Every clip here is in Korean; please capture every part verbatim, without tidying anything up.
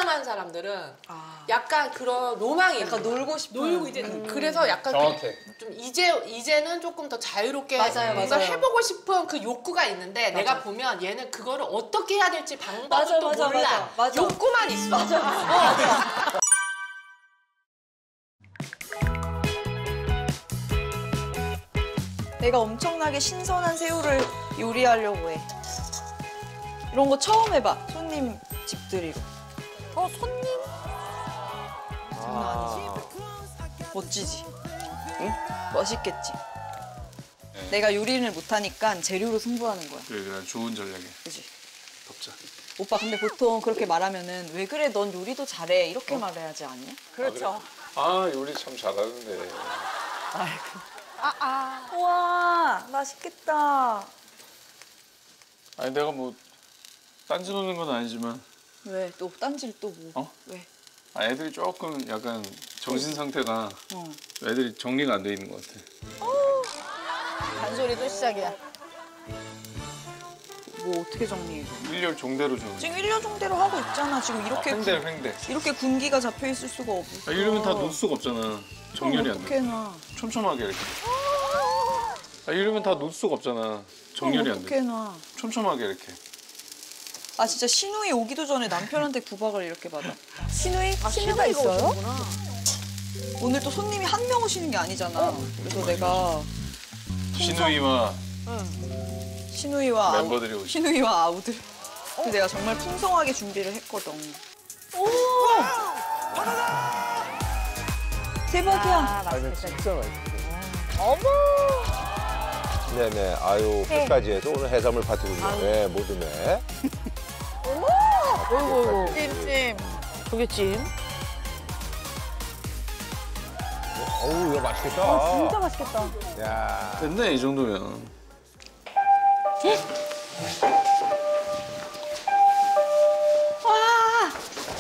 사는 사람들은 아. 약간 그런 로망이 약간 놀고 싶은 놀고 이제 음. 그래서 약간 정확해. 좀 이제 이제는 조금 더 자유롭게 맞아요, 뭔가 맞아요. 해보고 싶은 그 욕구가 있는데 맞아. 내가 보면 얘는 그거를 어떻게 해야 될지 방법을 맞아, 또 맞아, 몰라. 맞아, 맞아. 욕구만 있어. 맞아. 어, 맞아. 내가 엄청나게 신선한 새우를 요리하려고 해. 이런 거 처음 해봐. 손님 집들이로. 어, 손님? 장난 아니지? 멋지지? 응? 멋있겠지? 네. 내가 요리를 못하니까 재료로 승부하는 거야. 그래, 그래. 좋은 전략이야. 그치? 덮자. 오빠 근데 보통 그렇게 말하면은 왜 그래 넌 요리도 잘해 이렇게 어? 말해야지 않냐? 그렇죠. 아, 그래? 아, 요리 참 잘하는데. 아이고. 아, 아. 우와, 맛있겠다. 아니, 내가 뭐 딴지 놓는 건 아니지만. 왜? 또 딴지를 또 뭐? 어? 왜? 아, 애들이 조금 약간 정신 상태가 어. 애들이 정리가 안 돼 있는 것 같아. 어. 잔소리 또 시작이야. 뭐 어떻게 정리해? 일렬 종대로 좀. 지금 일년 정대로 하고 있잖아. 지금 이렇게 아, 횡대, 군, 횡대. 이렇게 군기가 잡혀 있을 수가 없어. 아, 이러면 다 놓을 수가 없잖아. 정렬이 안 돼. 어떻게 놔? 촘촘하게 이렇게. 아, 이러면 다 놓을 수가 없잖아. 정렬이 안 돼. 어떻게 놔? 촘촘하게 이렇게. 아 진짜 신우이 오기도 전에 남편한테 구박을 이렇게 받아. 신우이? 아, 신우가 있어요? 오늘 또 손님이 한 명 오시는 게 아니잖아. 어? 그래서 내가 신우이와 응. 신우이와 멤버들이 오시. 신우이와 아우들. 어? 내가 정말 풍성하게 준비를 했거든. 오! 대박이야. 아, 아니, 진짜 맛있어. 어머! 네네. 아유, 회까지 해서 오늘 해산물 파티군요. 네, 모둠에. 어머! 어이구, 찜찜. 조개찜. 어우, 이거 맛있겠다. 아, 진짜 맛있겠다. 야. 됐네, 이 정도면. 와!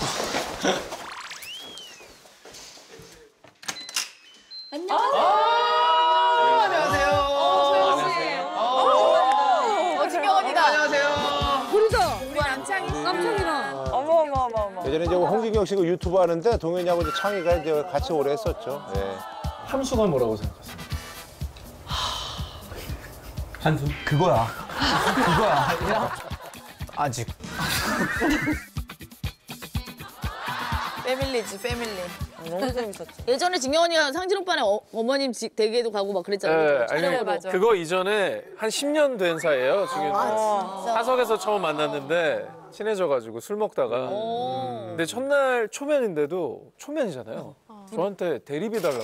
안녕하세요. 안녕하세요. 안녕하세요. 어, 진경언니다. 안녕하세요. 우리다. 우리 남창이. 깜짝이야. 어머, 어머, 어머, 어머. 예전에 이제 홍진경 씨가 유튜브 하는데 동현이하고 이제 창희가 이제 같이 오래 했었죠. 네. 함수가 뭐라고 생각하세요? 한숨? 그거야. 그거야. 아직. 패밀리지, 패밀리. 너무 재밌었지. 예전에 진경언니가 상진 오빠네 어, 어머님 집 댁에도 가고 막 그랬잖아요. 네, 아니, 맞아. 그거 이전에 한 십 년 된 사이예요. 지금 아, 사석에서 처음 만났는데 친해져가지고 술 먹다가. 근데 첫날 초면인데도 초면이잖아요. 저한테 대리비 달라고.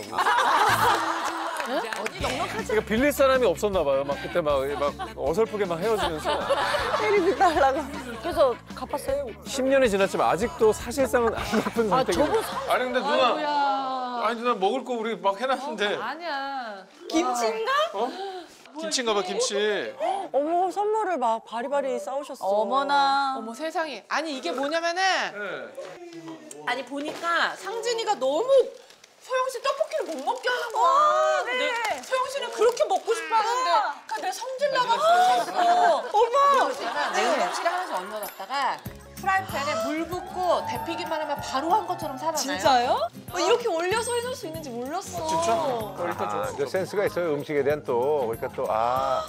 어디 넉넉하지? 그러니까 빌릴 사람이 없었나 봐요. 막 그때 막, 막 어설프게 막 헤어지면서. 패밀리 달라고. 그래서 갚았어요? 십 년이 지났지만 아직도 사실상은 안 갚은 아, 상태예요. 저분 아니, 근데 누나. 아이고야. 아니, 누나 먹을 거 우리 막 해놨는데. 아니야. 김치인가? 어? 김치인가 봐, 김치. 어머, 선물을 막 바리바리 싸우셨어. 어머나. 어머 세상에. 아니 이게 뭐냐면은 아니 보니까 상진이가 너무 소영 씨 떡볶이를 못 먹게 하는 거야. 어, 근데 네. 소영 씨는 그렇게 먹고 싶어 하는데 그러니까 내가 성질 나가지고 어머. 있잖아. 냉동실에 하나씩 얹어놨다가 프라이팬에 물 붓고 데피기만 하면 바로 한 것처럼 살아나요. 진짜요? 어, 이렇게 올려서 해줄 수 있는지 몰랐어. 진짜? 어, 일단 아, 좀. 그 센스가 있어요. 음식에 대한 또. 그러니까 또, 아.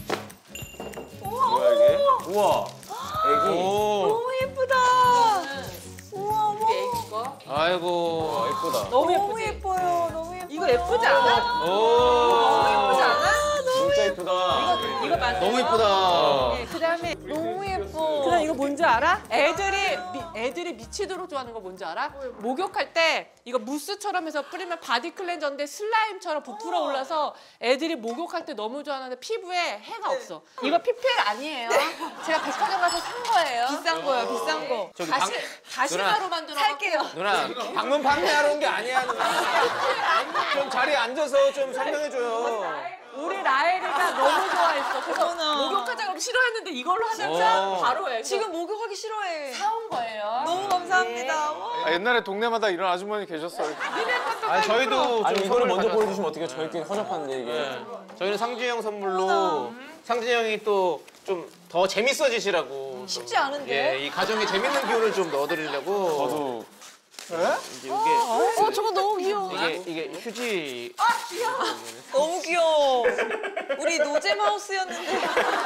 뭐야, 이게? 우와. 애기. 오. 너무 예쁘다. 우와, 우리 애기 거. 아이고, 예쁘다. 너무 너무 예쁘지? 예뻐요. 너무 예뻐요. 이거 예쁘지 않아? 오. 너무 예쁘지 않아? 진짜 예쁘다. 이거 맞아요? 너무 예쁘다. 네, 그다음에 너무 예뻐. 그다음 이거 뭔지 알아? 애들이 미, 애들이 미치도록 좋아하는 거 뭔지 알아? 목욕할 때 이거 무스처럼 해서 뿌리면 바디 클렌저인데 슬라임처럼 부풀어 올라서 애들이 목욕할 때 너무 좋아하는데 피부에 해가 없어. 이거 피피엘 아니에요. 제가 백화점 가서 산 거예요. 비싼 거야, 비싼 거. 저기 다시 방- 다시마로 만들어. 살게요. 누나, 방문 판매하러 온 게 아니야, 누나. 좀 자리에 앉아서 좀 설명해줘요. 우리 라엘이가 너무 좋아했어. 그래서 어머나. 목욕하자 그러면 싫어했는데 이걸로 하자면 오. 바로 해. 지금 목욕하기 싫어해. 사온 거예요. 너무 감사합니다. 와. 아, 옛날에 동네마다 이런 아주머니 계셨어요. 아니, 저희도 좀 아니, 이거를 먼저 선물 보여주시면 어떻게 저희끼리 허접한데, 이게. 저희는 상진이 형 선물로 상진이 형이 또 좀 더 재밌어지시라고 쉽지 않은데. 예, 이 가정에 재밌는 기운을 좀 넣어드리려고. 저도 이제 이게 어 저거 너무 귀여워. 이게 이게 휴지. 너무 귀여워. 우리 노제 마우스였는데.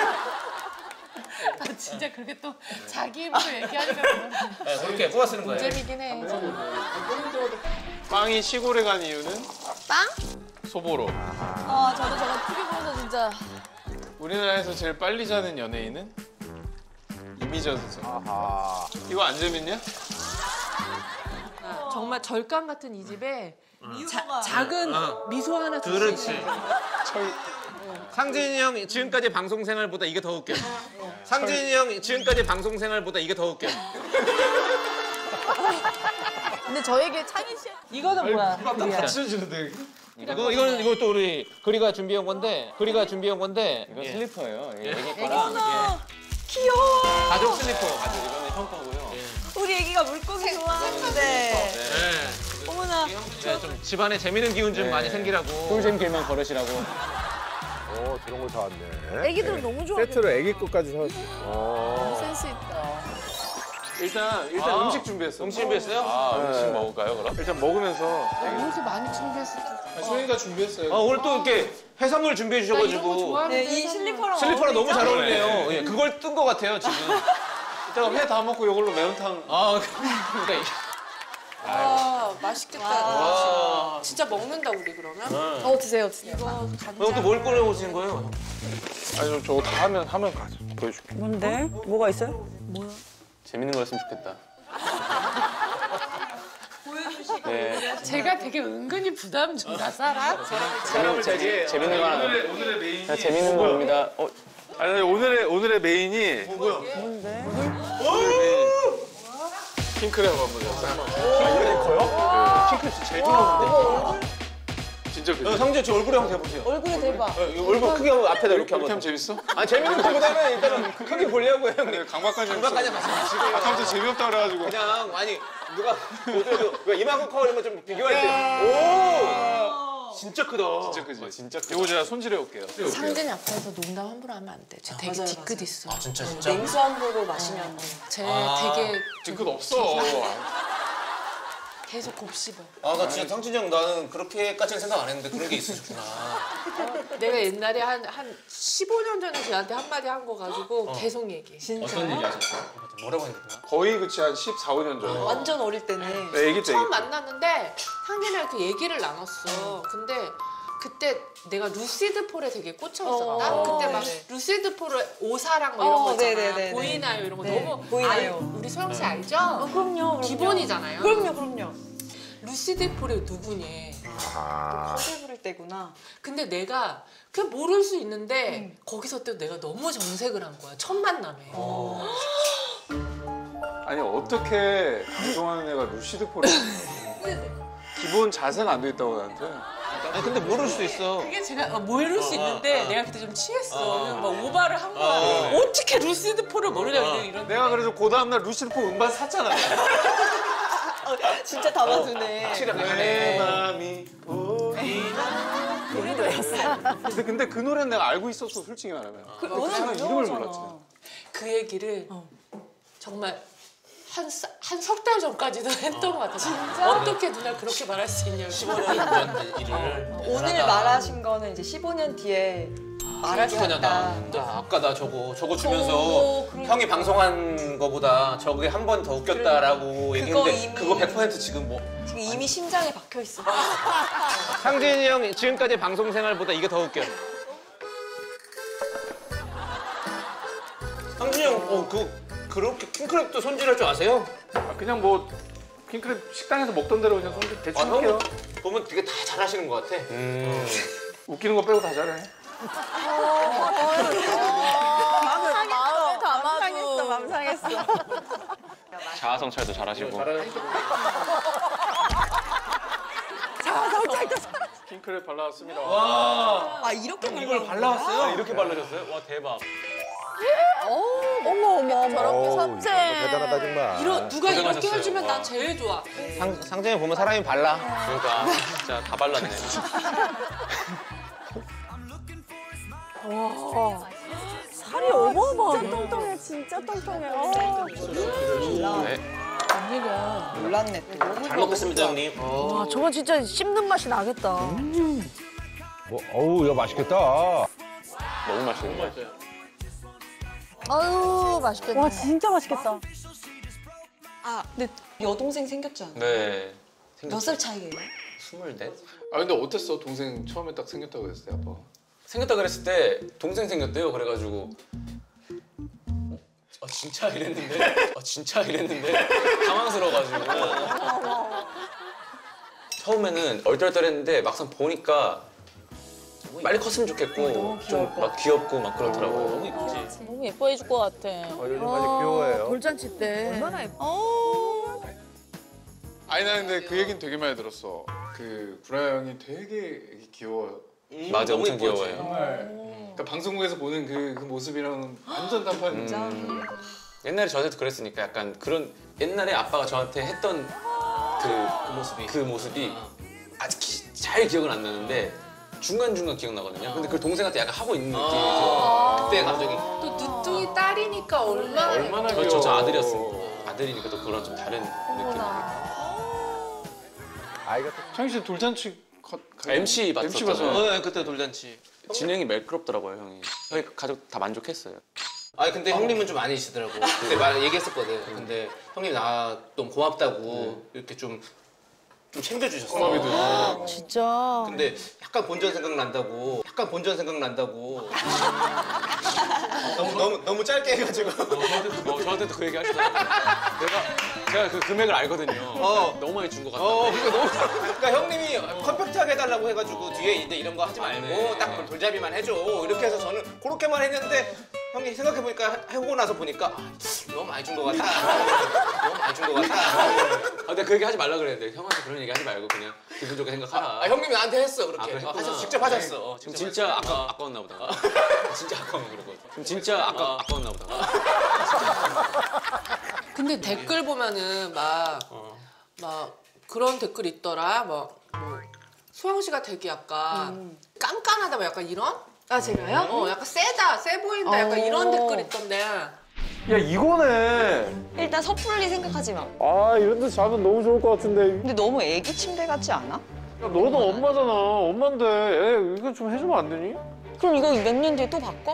아, 진짜 그렇게 또 자기 입으로 얘기하니까 네, 그렇게 꼬아 쓰는 거예요. 재미긴 해. 빵이 시골에 간 이유는 빵? 소보로. 아 저도 저거 티비 보면서 진짜. 우리나라에서 제일 빨리 자는 연예인은 이미자 선수. 아하. 이거 안 재밌냐? 정말 절간 같은 이 집에 자, 이유가 작은 미소 하나 줄수 그렇지. 있는 상진이 형 지금까지 방송 생활보다 이게 더 웃겨. 상진이 형 지금까지 방송 생활보다 이게 더 웃겨. 근데 저에게 창희 씨. 이거는 뭐야? 받쳐주는데. 이거 이거는 이거 또 우리 그리가 준비한 건데 그리가 준비한 건데 이거 예. 슬리퍼예요. 이게 애기 어머나 거랑 귀여워. 가족 슬리퍼. 가족 이거는 형 거고요. 우리 애기가 물고기 좋아하는데. 네. 어머나. 네, 좀 집안에 재밌는 기운 좀 네. 많이 생기라고. 꿀잼 길만 걸으시라고. 오, 저런 걸 사왔네. 애기들은 너무 좋아해. 세트로 애기 것까지 사왔어. 어. 센스 있다. 일단 일단 아, 음식 준비했어. 음식 준비했어요? 아 음식 먹을까요 그럼? 일단 먹으면서. 이렇게 많이 준비했어. 소희가 준비했어요. 아, 오늘 또 이렇게 해산물 준비해 나 이런 거 주셔가지고 좋아하는데. 네, 이 슬리퍼랑 슬리퍼랑 너무 잘 어울리죠? 어울리네요. 예, 그걸 뜬 것 같아요 지금. 이따가 회 다 먹고 이걸로 매운탕. 아 그러니까 이게- 아, 맛있겠다. 와. 진짜 먹는다 우리 그러면? 어 드세요 드세요. 이거 형 간장. 또 뭘 꺼내 오시는 거예요? 아니 저 저거 다 하면 하면 가자. 보여줄게. 뭔데? 뭐가 있어요? 재밌는 거였으면 좋겠다. 네. 제가 되게 은근히 부담 준다 살아. 사람을 되게 재밌는 거 하나. 오늘의 오늘의 메인이. 자, 재밌는 거입니다. 어, 아니 아니, 오늘의 오늘의 메인이 뭔데? 킹크랩 한번 잡자. 핑크 제일 좋은데. 진짜 그지? 상재 저 얼굴에 한번 대보세요. 얼굴이 대박. 어, 이거 얼굴 크게 하고 앞에다 이렇게 이렇게 한번. 하면 재밌어? 아 재밌는 것보다는 일단은 크게 보려고요 형님. 강박관념. 강박관념 말씀하시고요. 아까부터 재미없다 그래가지고. 그냥 아니 누가 요즘 이만큼 커버리면 좀 비교할 때. 오. 진짜 크다. 진짜 그지? 진짜 크다. 이거 제가 손질해 올게요. 상진이 앞에서 농담 함부로 하면 안 돼. 쟤 되게 맞아요, 뒤끝 맞아요. 있어. 아 진짜 진짜. 냉수 함부로 마시면 쟤 아. 되게 뒤끝 없어. 계속 곱씹어. 아 나 진짜 상진이 형 나는 그렇게까지는 생각 안 했는데 그런 게 있으셨구나. 내가 옛날에 한, 한 십오 년 전에 쟤한테 한마디 한 거 가지고 계속 얘기해. 어떤 얘기 하셨어요? 뭐라고 했는데요? 거의 그치 한 십사, 오 년 전에. 완전 어릴 때네. 네, 애기 때. 처음 애기 때. 만났는데 상진이랑 그 얘기를 나눴어. 근데 그때 내가 루시드 폴에 되게 꽂혀 있었다. 어, 그때 막 네네. 루시드 폴의 오사랑 뭐 이런 어, 거 있잖아. 네네네네. 보이나요 이런 거 네, 너무 보이나요. 알- 우리 소영 씨 알죠? 어, 그럼요, 그럼요. 기본이잖아요. 그럼요, 그럼요. 루시드 폴이 누구니? 아. 커세 부를 때구나. 근데 내가 그냥 모를 수 있는데 거기서 또 내가 너무 정색을 한 거야. 첫 만남에. 아니 어떻게 방송하는 애가 루시드 폴을 기본 자세가 안 돼 있다고 나한테. 아니 근데 모를 수 있어. 그게 제가 어, 모를 수 있는데 내가 그때 좀 취했어. 막 오바를 한 거야. 어떻게 루시드 폴을 모르냐 이런. 이런 내가 그래서 그 다음날 루시드 폴 음반 샀잖아. 진짜 담아두네. 확실히 내 네. 맘이 보이나. 근데 근데 그 노래는 내가 알고 있었어 솔직히 말하면. 그, 그 너는 사람 이름을 유명하잖아. 몰랐지. 그 얘기를 정말 한 한 석 달 전까지도 했던 것 같아. 진짜? 어떻게 누나 그렇게 말할 수 있냐고. 십오 년 전 일을. 오늘 말하신 거는 이제 십오 년 뒤에 말할 수 하냐 있다. 나. 나 아까 나 저거 저거 주면서 어, 그러니까. 형이 방송한 거보다 저게 한 번 더 웃겼다라고 얘기했는데 이미- 그거 백 퍼센트 지금 뭐. 지금 이미 심장에 박혀 있어. 상진이 형 지금까지 방송 생활보다 이게 더 웃겨. 상진이 형, 어, 그 그렇게 킹크랩도 손질할 줄 아세요? 아, 그냥 뭐 킹크랩 식당에서 먹던 대로 그냥 손질 아, 대충 형 해요. 보면 되게 다 잘하시는 것 같아. 웃기는 거 빼고 다 잘해. 마음에 담아도. 맘 상했어. 자아 성찰도 잘하시고. 킹크랩 발라왔습니다. 와, 아 이렇게 이걸 발라왔어요? 이렇게 발라줬어요? 와 대박. 어머 어머 어머. 저렇게 어우, 섭제. 이거 대단하다 정말. 이런 누가 이렇게 고생하셨어요. 해주면 난 와. 제일 좋아. 상, 상진이 보면 사람이 발라. 그러니까 진짜 다 발랐네. 살이 어마어마하네. 진짜 통통해, 진짜 통통해. 어. 언니가 몰랐네 또. 잘 먹겠습니다, 형님. 와, 저건 진짜 씹는 맛이 나겠다. 뭐, 어우, 이거 맛있겠다. 너무 맛있는데. 아유 맛있겠네. 와, 진짜 맛있겠다. 아 근데 여동생 생겼잖아. 네. 몇 살 차이예요? 스물넷? 아 근데 어땠어? 동생 처음에 딱 생겼다고 했을 때 아빠. 생겼다 그랬을 때 동생 생겼대요. 그래가지고 어? 아 진짜 이랬는데? 아 진짜 이랬는데? 당황스러워가지고 처음에는 얼떨떨했는데 막상 보니까 빨리 컸으면 좋겠고 좀 막 귀엽고 막 그렇더라고요. 너무 이쁘지. 너무 예뻐해 줄 것 같아. 어, 요즘 많이 귀여워해요. 돌잔치 때. 얼마나 예뻐. 어. 아니 나 근데 그 얘기는 되게 많이 들었어. 그 구라 형이 되게 귀여워. 맞아, 엄청 이뻤지. 귀여워요. 정말. 그러니까 방송국에서 보는 그, 그 모습이랑은 완전 단판. 음. 옛날에 저한테도 그랬으니까 약간 그런 옛날에 아빠가 저한테 했던 그, 그 모습이 그 모습이 아직 기- 잘 기억은 안 나는데 중간중간 기억나거든요. 근데 그걸 동생한테 약간 하고 있는 느낌이 그때 감정이 또 늦둥이 딸이니까 얼마나 얼마나 저, 귀여워. 저, 저 아들이었으니까 아들이니까 또 그런 좀 다른 느낌. 아이가 또 창희 씨 돌잔치 컷 엠씨 엠씨 봤었잖아요. 봤어. 네, 그때 돌잔치. 진행이 매끄럽더라고요, 형이. 형이 가족 다 만족했어요. 아니 근데 형님은 좀 아니시더라고. 그때 말 얘기했었거든. 근데 형님 나 너무 고맙다고 이렇게 좀 좀 챙겨주셨어. 진짜. 근데 약간 본전 생각 난다고. 약간 본전 생각 난다고. 너무 너무 너무 짧게 해가지고. 어, 저한테도, 어, 저한테도 그 얘기 하시더라고요. 내가, 제가 그 금액을 알거든요. 어. 너무 많이 준 것 같다. 어, 그러니까 너무 그러니까 형님이 컴팩트하게 해달라고 해가지고 뒤에 이제 이런 거 하지 말고 네. 딱 돌잡이만 해줘. 이렇게 해서 저는 그렇게만 했는데 형이 생각해 보니까 해보고 나서 보니까 아, 너무 많이 준 것 같다. 너무 많이 준 것 같다. 아, 근데 그 얘기 하지 말라 그랬는데 형한테 그런 얘기 하지 말고 그냥 기분 좋게 생각하라. 아, 형님이 나한테 했어 그렇게. 아, 그래? 어, 하셨어. 직접 하셨어. 어, 지금 직접 진짜 하셨어. 아까 아까웠나 보다. 진짜 아까운 그러고. 지금 진짜 아까 아까웠나 보다. 근데 댓글 보면은 막 막 그런 댓글 있더라. 뭐, 뭐 소영 씨가 되게 약간 깐깐하다 뭐 약간 이런? 아 제가요? 어 약간 세다 세 보인다 약간 이런 댓글 있던데. 야 이거네. 일단 섣불리 생각하지 마. 아 이런 데 자면 너무 좋을 것 같은데. 근데 너무 애기 침대 같지 않아? 야, 너도 엄마잖아. 엄마인데 애 이거 좀 해주면 안 되니? 그럼 이거 몇 년 뒤에 또 바꿔?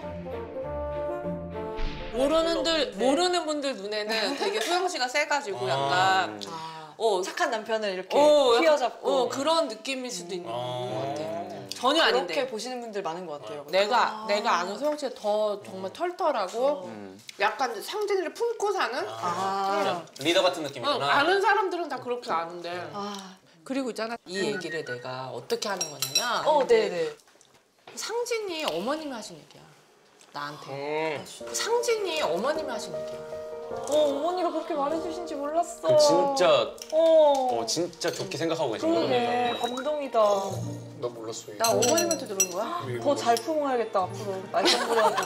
모르는들 모르는 분들 눈에는 되게 소영 씨가 세가지고 약간 어 착한 남편을 이렇게 어, 약간, 휘어잡고 어 그런 느낌일 수도 있는 것 같아. 전혀 그렇게 아닌데. 보시는 분들 많은 것 같아요. 내가 내가 아는 소영 씨가 더 정말 털털하고 약간 상진이를 품고 사는. 아, 리더 같은 어, 느낌이구나. 아는 사람들은 다 그렇게 아는데. 아. 그리고 있잖아 이 얘기를 내가 어떻게 하는 거냐면. 어, 네네. 상진이 어머님이 하신 얘기야. 나한테. 그 상진이 어머님이 하신 얘기야. 어, 어머니가 그렇게 말해주신지 몰랐어. 그럼 진짜 어, 어 진짜 좋게 생각하고 계신 거예요. 그러게 감동이다. 나 몰랐어. 나 어머님한테 들은 거야? 더 잘 품어야겠다 앞으로. 말씀드려도.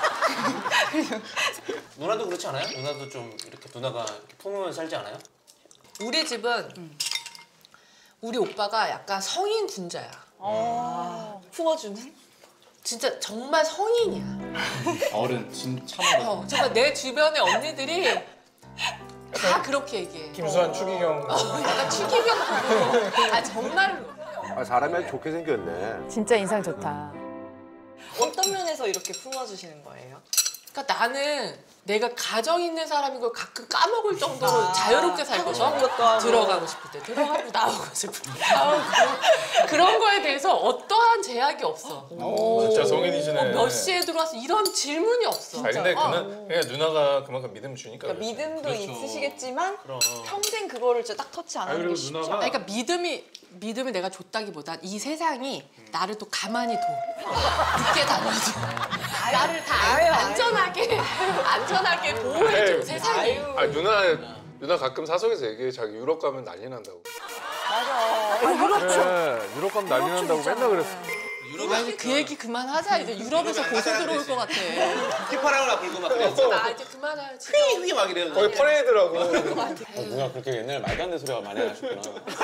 누나도 그렇지 않아요? 누나도 좀 이렇게 누나가 이렇게 품으면 살지 않아요? 우리 집은 우리 오빠가 약간 성인 군자야. 아, 품어주는? 진짜 정말 성인이야. 어른 진짜 어, 정말 내 주변의 언니들이 다 그렇게 얘기해. 김수환 추기경. 어, 약간 추기경 보고. 아 정말로. 아, 사람이 아주 좋게 생겼네. 진짜 인상 좋다. 어떤 면에서 이렇게 품어주시는 거예요? 그러니까 나는 내가 가정 있는 사람인 걸 가끔 까먹을 정도로 아, 자유롭게 하고 싶은 살거든. 것도 하고. 들어가고 싶을 때 들어가고 나오고 싶을 때 나오고 그런 거에 대해서 어떠한 제약이 없어. 진짜 성인이시네. 몇 시에 들어와서 이런 질문이 없어. 아 근데 어. 그는 그냥 누나가 그만큼 믿음 주니까. 그러니까 믿음도 그렇죠. 있으시겠지만 그럼. 평생 그거를 진짜 딱 터치 안 아 하는 그리고 게 쉽지 누나가 아니, 그러니까 믿음이 믿음을 내가 줬다기보단 이 세상이 나를 또 가만히 둬. 늦게 다녀도 나를 다 아유, 안전하게 안전하게 보호해줘 세상이. 아 누나 누나 가끔 사석에서 얘기해. 자기 유럽 가면 난리 난다고. 맞아. 그래 유럽 가면 난리 난다고 맨날 그랬어. 아니 그 얘기 그만하자. 이제 유럽에서 고소 들어올 것 같아. 휘파람을 불고 막 그랬어. 나 이제 그만해요. 지금. 휘휘 막 이래요. 거의 퍼레이드라고. 어, 누나 그렇게 옛날에 말도 안 되는 소리가 많이 하셨구나.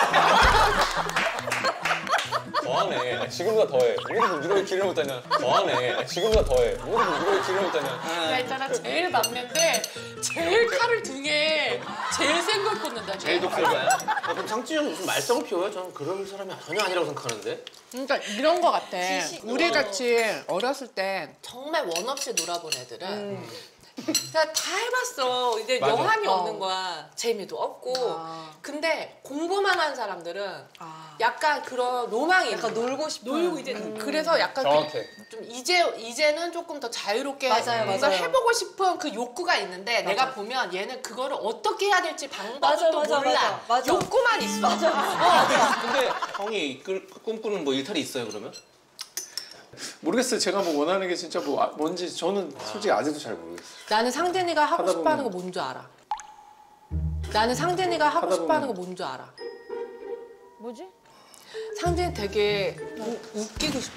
더하네. 지금보다 더해. 우리도 이걸 기를 못하냐. 더하네. 지금보다 더해. 우리도 이걸 기를 못하냐. 야 있잖아 제일 막내인데 제일 칼을 등에 제일 센 걸 꽂는다. 제일 독설가야? 아, 그럼 상진이 형 무슨 말썽을 피워요? 저는 그런 사람이 전혀 아니라고 생각하는데. 그러니까 이런 거 같아. 우리 같이 어렸을 때 정말 원 없이 놀아본 애들은 음. 그냥 다 해봤어. 이제 맞아. 여한이 어. 없는 거야. 재미도 없고. 아. 근데 공부만 한 사람들은 아. 약간 그런 로망이 약간 있는 거야. 놀고 싶은. 놀고 이제 그래서 약간 정확해. 그, 좀 이제 이제는 조금 더 자유롭게 맞아요, 뭔가 맞아요. 해보고 싶은 그 욕구가 있는데 내가 보면 얘는 그거를 어떻게 해야 될지 방법도 맞아, 맞아, 몰라. 맞아, 맞아. 욕구만 있어. 맞아. 근데 형이 이끌, 꿈꾸는 뭐 일탈이 있어요 그러면? 모르겠어요. 제가 뭐 원하는 게 진짜 뭐 아- 뭔지 저는 솔직히 아직도 잘 모르겠어요. 나는 상진이가 하고 하다 싶어하는 거 보면- 뭔 줄 알아. 나는 상진이가 하고 하다 싶어하는 거 보면- 뭔 줄 알아. 뭐지? 상진이 되게 우, 웃기고 싶어.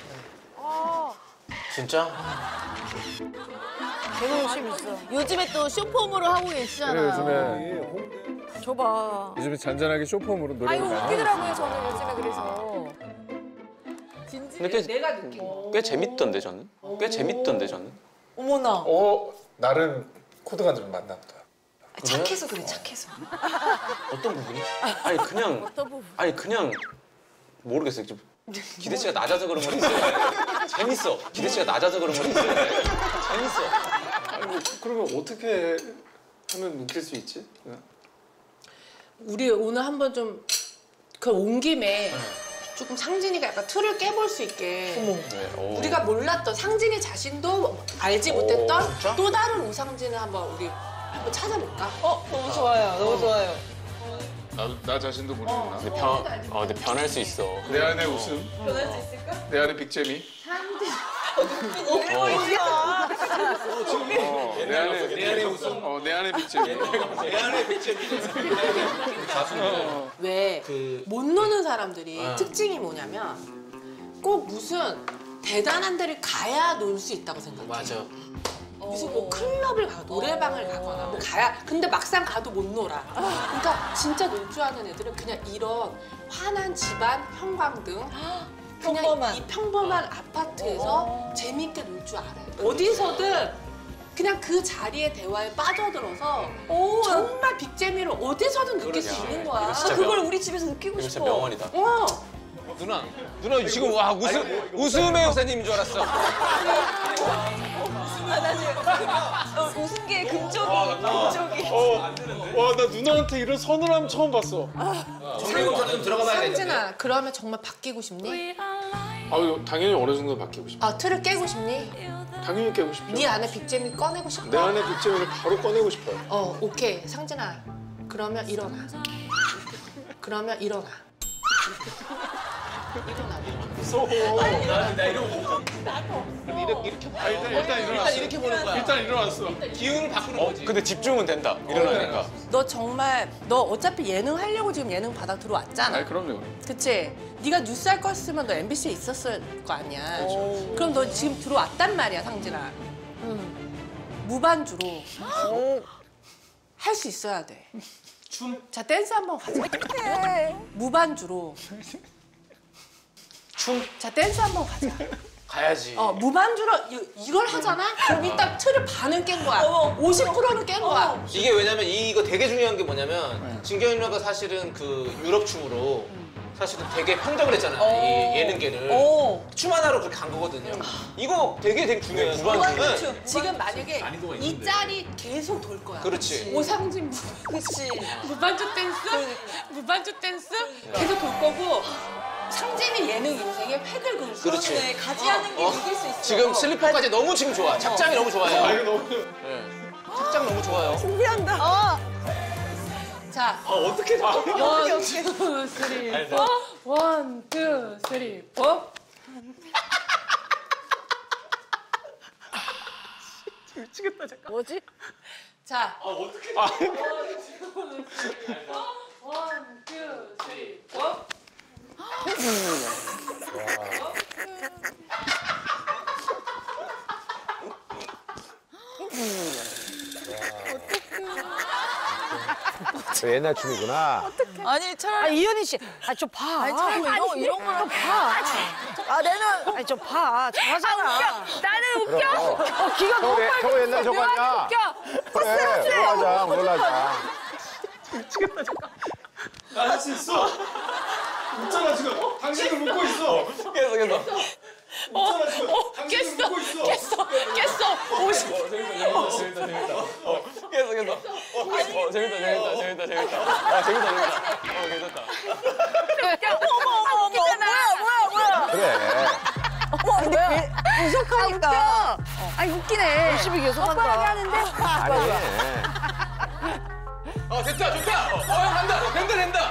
진짜? 되게 열심히 있어. 요즘에 또 쇼폼으로 하고 계시잖아. 그래 요즘에 줘봐. 요즘에 잔잔하게 쇼폼으로 노래를 아이고 많이 웃기더라고요 저는 요즘에 그래서. 근데 꽤, 내가 느낀 어. 거. 꽤 재밌던데 저는. 꽤 재밌던데 저는. 어머나. 어 나름 코드가 좀 맞나 보다. 착해서 그래 착해서. 어떤 부분이? 아니 그냥 어떤 부분? 아니 그냥 모르겠어요. 좀 기대치가 낮아서 그런 건 있어요. 재밌어. 기대치가 낮아서 그런 건 있어요. 재밌어. 아니 뭐 그러면 어떻게 하면 웃길 수 있지? 우리 오늘 한번 좀 그 온 김에 조금 상진이가 약간 틀을 깨볼 수 있게 네, 오. 우리가 몰랐던 상진이 자신도 알지 못했던 또 다른 우상진을 한번 우리 한번 찾아볼까? 어 너무 좋아요. 너무 좋아요. 나, 나 자신도 모르겠나? 근데 변, 어, 근데 변할 수 있어. 내 안에 웃음, 변할 수 있을까? 내 안에 빅재미. 어, 어, 내 안에 내 안에 웃음. 어, 내 안에 빅재미. 내 안에 빅재미. 왜 그- 못 노는 사람들이 어. 특징이 뭐냐면 꼭 무슨 대단한 데를 가야 놀 수 있다고 생각해. 맞아. 무슨 뭐 클럽을 가 노래방을 가거나 뭐 가야 근데 막상 가도 못 놀아. 그러니까 진짜 놀 줄 아는 애들은 그냥 이런 환한 집안 형광등 그냥 평범한. 이 평범한 아파트에서 재미있게 놀 줄 알아요. 어디서든 그냥 그 자리의 대화에 빠져들어서 오. 정말 빅재미를 어디서든 느낄 수 그러냐. 있는 거야. 이거 아, 진짜 그걸 명- 우리 집에서 느끼고 이거 싶어. 진짜 명언이다. 어. 누나, 누나 지금 와 웃음 웃음의 여사님인 줄 알았어. 아, 나 지금 어, 웃음기의 금쪽이 금쪽이. 와 나 누나한테 이런 서늘함 처음 봤어. 정리공사 좀 들어가 봐야 되는데. 상진아, 그러면 정말 바뀌고 싶니? 아 당연히 어느 정도 바뀌고 싶어. 아, 틀을 깨고 싶니? 당연히 깨고 싶죠. 네 안에 빅재미 꺼내고 싶어? 내 안에 빅재미를 바로 꺼내고 싶어요. 어, 오케이. 상진아, 그러면 일어나. 그러면 일어나. 일어나. 이렇게 이렇게 봐. 일단 일단 일어났어. 일단 이렇게 보는 거야. 일단 일어났어. 기운을 바꾸는 어, 거지. 근데 집중은 된다. 일어나니까. 너 정말 너 어차피 예능 하려고 지금 예능 바닥 들어왔잖아. 아니 그럼요. 그치? 네가 뉴스 할 거였으면 너 엠비씨에 있었을 거 아니야. 그럼 너 지금 들어왔단 말이야, 상진아. 무반주로 할 수 있어야 돼. 춤? 자, 댄스 한번 가자. 무반주로. 춤? 자, 댄스 한번 가자. 가야지. 어, 무반주로 이, 이걸 하잖아? 그럼 이따 틀을 반은 깬 거야. 오십 퍼센트는 깬 거야. 이게 왜냐면 이거 되게 중요한 게 뭐냐면 진경이 누나가 사실은 그 유럽 춤으로 사실은 되게 평정을 했잖아요. 이 예능계를. 오. 춤 하나로 그렇게 간 거거든요. 이거 되게 되게 중요해요. 무반주는 지금 만약에 이 짤이 계속 돌 거야. 그렇지. 오상진 무, 그치. 무반주 댄스? 무반주 댄스? 계속 돌 거고 상진이 예능 인생에 획을 그을 거야. 그렇지. 그러네. 가지하는 게 어. 이길 수 있어. 지금 슬리퍼까지 너무 지금 좋아. 착장이 너무 좋아요. 아 이거 너무. 네. 착장 너무 좋아요. 준비한다. 자, 아 어떻게 다. 원, 투, 쓰리, 포. 원, 투, 쓰리, 포. 뭐지? 자, 아 어떻게. 원, 투, 쓰리, 포. 원, 투, 쓰리, 포. 그 옛날 춤이구나. 아니 아 차라리 이현희 씨, 아 좀 봐. 아니 차라리 이런 이런 거는 봐. 아 내는 아니 좀 봐. 잘하잖아. 나는 웃겨. 그래. 어 기가 너무 저거, 저거 옛날 저거 아니야? 그래, 놀라자, 놀라자. 할 수 있어. 웃잖아 지금. 당신도 웃고 있어. 계속 계속. 웃잖아 지금. 당신도 웃고 있어. 깼어 깼어 오십 어, 재밌다 재밌다 재밌다. 어, 계속 계속. 어, 어, 재밌다 재밌다 재밌다 재밌다. 아 재밌다 재밌다. 어 괜찮다. 어머 어머 어머 뭐야 뭐야 뭐야. 그래. 어머 근데 계속하니까. 아니 웃기네. 열심히 계속한다. 뻔뻔하게 하는데. 아니. 어 됐다 좋다. 어 형 간다. 된다 된다.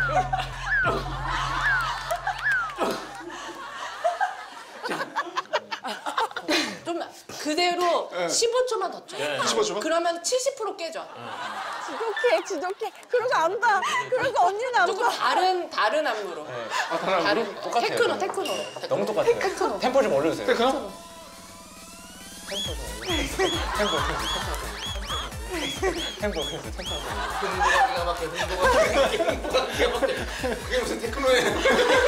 좀 그대로 십오 초만 더 쳐. 십오 초만? 그러면 칠십 퍼센트 깨져. 지독해 지독해. 그러고 안 봐. 그러고 언니는 안 조금 봐. 다른 다른 안무로. 아 다른 다른 똑같아요. 테크노 테크노. 너무 똑같아요. 테크노. 템포 좀 올려주세요. 테크노? 템포 템포 템포 템포. 흥부가 막혀 흥부가 막혀 흥부가 막혀. 그게 무슨 테크노예요?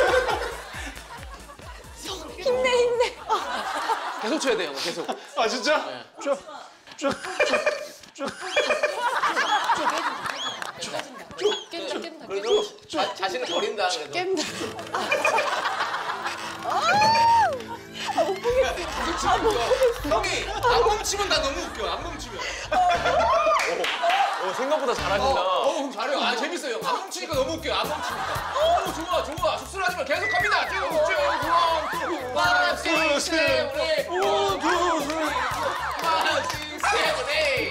힘내 힘내. 계속 쳐야 돼요 계속. 아 진짜? 쭉. 쭉. 쭉. 깬다 깬다 그래도 자, 자신을 버린다 그래도. 깬다. 형이 안 멈추면 나 너무 웃겨. 안 멈추면. 오 생각보다 잘하신다. 어, 형 잘해요. 아 재밌어요. 안 멈추니까 너무 웃겨. 안 멈추니까. 어 좋아 좋아. 쑥스러워하지 마. 계속 갑니다. 쭉 쭉. 원, 투, 셋, 넷. 원, 투, 쓰리. 원, 투, 셋, 넷.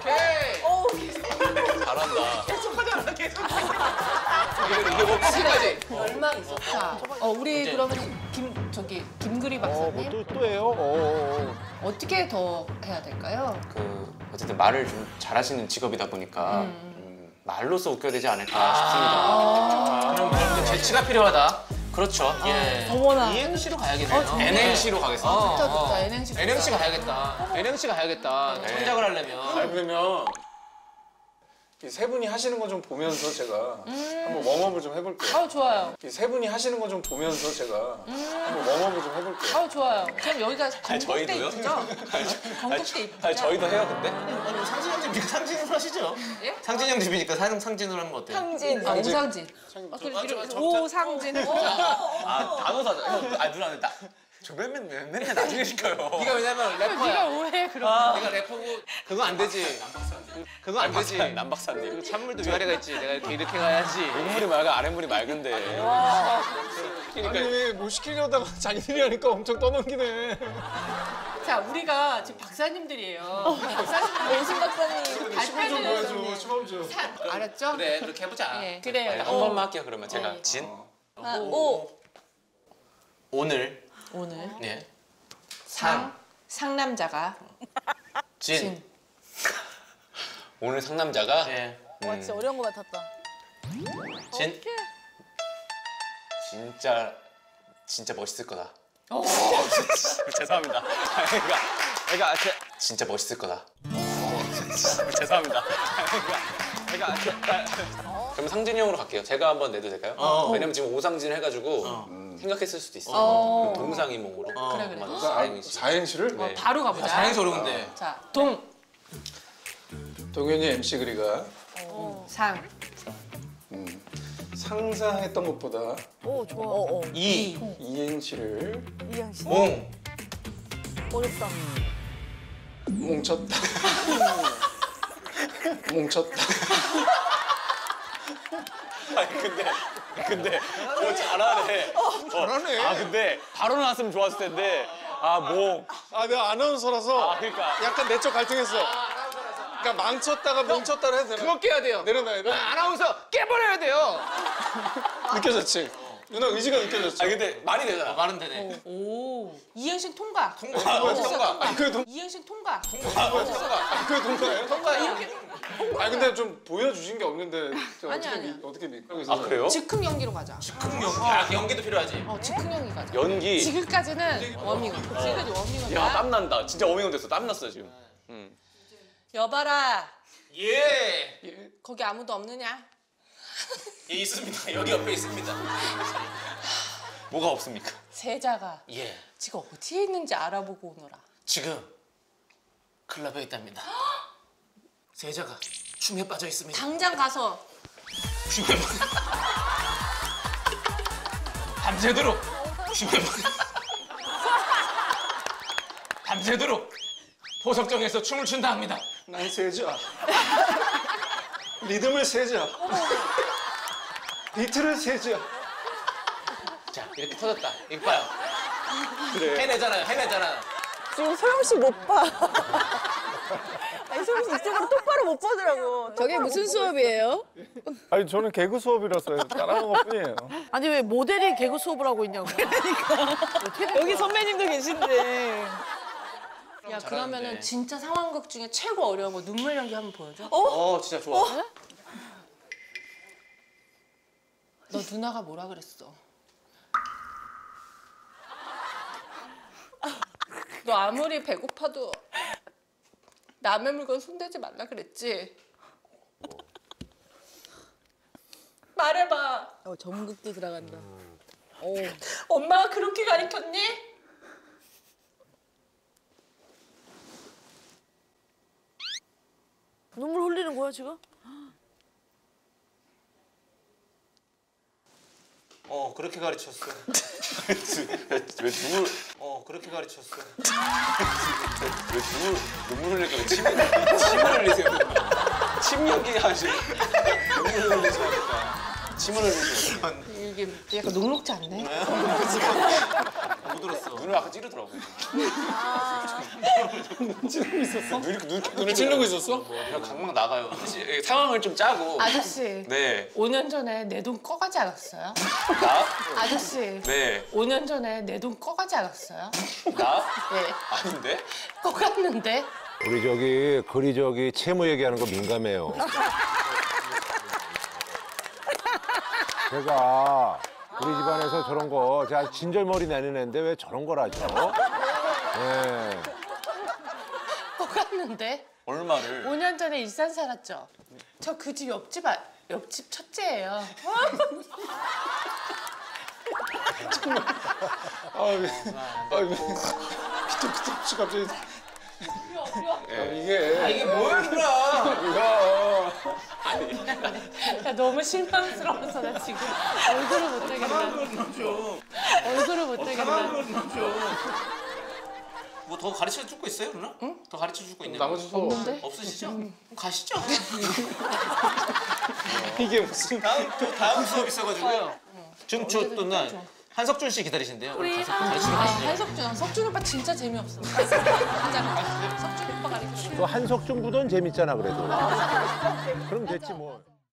오케이. 잘한다. 계속 하잖아. 계속. 이게 이게 뭐 끝까지. 열망 있었다. 어 우리 이제- 그러면 김 저기 김그리 어, 박사님 뭐 또, 또 해요? 어, 어. 어떻게 더 해야 될까요? 그 어쨌든 말을 좀 잘하시는 직업이다 보니까 음, 말로써 웃겨야 되지 않을까 싶습니다. 그럼 그럼 재치가 필요하다. 그렇죠. 예. 어머나. 이행시로 가야겠네요. 엔엔씨로 가겠습니다. 어, 좋다 좋다 어. 엔엔씨 좋다. 엔행시 가야겠다. 엔행시 가야겠다. 네. 창작을 하려면. 그러면 이 세 분이 하시는 거 좀 보면서 제가 한번 웜업을 좀 해볼게요. 아 좋아요. 이 세 분이 하시는 거 좀 보면서 제가 한번 웜업을 좀 해볼게요. 아 좋아요. 그럼 여기가 건국대 저희도요? 있죠? 건국대 있죠? 아니 저희도 해요 근데? 아니 상진형 집 상진으로 하시죠. 예? 상진형 집이니까 상 상진으로 하는 거 어때요? 상진. 아 오상진. 아, 그래, 이름- 오상진. 아 단어사죠. 형, 아 누나 나. 저 맨날 맨날 나중에 시켜요. 네가 왜냐면 네가 래퍼야. 오해 그럼. 네가 래퍼고 그거 안 되지. 그거 안 되지. 남 박사님. 그 찬물도 위아래가 있지. 내가 이렇게 이렇게 가야지. 윗물이 맑아 아랫물이 맑은데. 아니 뭐 시키려다가 자기들이 하니까 엄청 떠넘기네. 자 우리가 지금 박사님들이에요. 박사님 오신 박사님. 발표를 보여줘, 춤 좀. 알았죠? 그래 그렇게 해보자. 예 그래요. 한 번만 할게요 그러면 제가 진 아, 오. 오늘 오늘 네. 상 상남자가 진. 진. 오늘 상남자가 네. 와 진짜 어려운 거 같았다. 진. 진짜 진짜 멋있을 거다. 죄송합니다. 그러니까 그러니까 제, 진짜 멋있을 거다. 죄송합니다. 그러니까 그러니까 그럼 상진이 형으로 갈게요. 제가 한번 내도 될까요? 어. 왜냐면 지금 오상진 해가지고 생각했을 수도 있어. 어. 동상이몽으로. 그래, 그래. 한번 사행시. 사행시를? 네. 바로 가보자. 사행시 어려운데. 자, 동, 동현이 엠씨 그리가 상, 음, 상상했던 것보다 오 좋아. 어, 어. 이. 이행시를 이양 씨. 몽. 어렵다. 뭉쳤다. 뭉쳤다. 아니 근데 근데 어, 잘하네. 잘하네. 아 근데 바로 나왔으면 좋았을 텐데 아 뭐. 아 내가 아나운서라서 아 그러니까. 약간 내적 갈등했어. 그러니까 망쳤다가 뭉쳤다를 해도 되나? 그거 깨야 돼요. 내려놔야 돼? 아, 아나운서 깨버려야 돼요. 느껴졌지? 누나 의지가 느껴졌지? 아 근데 말이 되잖아. 말은 되네. 오, 이행신 통과. 통과. 아, 됐어, 통과. 아니 그게 동 이행신 통과. 아, 그게 동가예요? 통과. 이렇게 아 근데 좀 보여주신 게 없는데 저 아니, 어떻게 아니야. 미, 어떻게 믿고 아 그래요? 즉흥 연기로 가자. 즉흥 연기. 아, 연기도 필요하지. 어, 즉흥 연기 가자. 연기. 지금까지는 워밍업. 지금까지 워밍업. 야 땀난다. 진짜 어미가 됐어. 땀났어 지금. 여봐라, 예. 거기 아무도 없느냐? 예, 있습니다. 여기 옆에 있습니다. 뭐가 없습니까? 세자가 예. 지금 어디에 있는지 알아보고 오너라. 지금 클럽에 있답니다. 세자가 춤에 빠져 있습니다. 당장 가서 춤에 빠져. 밤새도록 춤에 빠져. 밤새도록 보석정에서 춤을 춘다 합니다. 난 세자. 리듬을 세자. 비트를 세자. 자, 이렇게 터졌다. 이거 봐요. 그래. 해내잖아요. 해내잖아. 지금 소영 씨 못 봐. 아니, 소영 씨 이쪽으로 똑바로 못 보더라고. 저게 무슨 수업이에요? 아니 저는 개그 수업이라서 따라하는 것뿐이에요. 아니 왜 모델이 개그 수업을 하고 있냐고. 여기 선배님도 계신데. 야 그러면은 진짜 상황극 중에 최고 어려운 거 눈물 연기 한번 보여줘. 어, 진짜 좋아. 너 누나가 뭐라 그랬어? 너 아무리 배고파도 남의 물건 손대지 말라 그랬지? 말해봐. 어, 전극도 들어간다. 오. 엄마가 그렇게 가르쳤니? 눈물 흘리는 거야 지금? 어, 그렇게 가르쳤어. 왜 눈물? 어, 그렇게 가르쳤어. 왜 눈물 눈물 흘릴까? 왜 침, 침을 흘리세요? 침 연기 하시고 눈물 흘리지 말까? 침을 흘리세요. 이게 약간 녹록지 않네? 못 들었어. 눈을 아까 찌르더라고요. 찌르고 있었어? 눈, 눈, 눈을 찌르고 있었어? 그냥 각막 나가요. 사실 상황을 좀 짜고. 아저씨. 네. 오 년 전에 내 돈 꺼가지 않았어요? 나? 아저씨. 네. 오 년 전에 내 돈 꺼가지 않았어요? 나? 네. 아닌데? 꺼갔는데? 우리 저기 그리 저기 채무 얘기하는 거 민감해요. 제가 우리 집안에서 저런 거 제가 진절머리 내는 애인데 왜 저런 걸 하죠? 네. 꺼갔는데? 얼마를? 오 년 전에 일산 살았죠? 저 그 집 옆집 아, 옆집 첫째예요. 아, 왜, 아, 왜, 피떡피떡 없이 갑자기. 아, 이게. 아, 이게 뭐야, 누나? 이거. 야, 너무 실망스러워서 나 지금 얼굴을 못 되겠다. 얼굴을 못 되겠다. 뭐 더 가르쳐 줄 거 있어요, 누나? 응? 더 가르쳐 줄 거 있나요? 나머지 수업. 없는데? 없으시죠? 그럼 가시죠. 이게 무슨. 다음 또 다음 수업 있어가지고요. 지금 저 누나 한석준 씨 기다리신대요. 우리 가서 아, 가르치러 아, 가시죠. 한석준, 석준 오빠 진짜 재미없어. 진짜 석준 오빠 가르쳐. 그 한석준 부던 재밌잖아 그래도. 그럼 됐지 뭐.